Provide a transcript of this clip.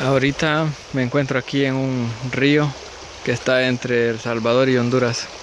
Ahorita me encuentro aquí en un río que está entre El Salvador y Honduras.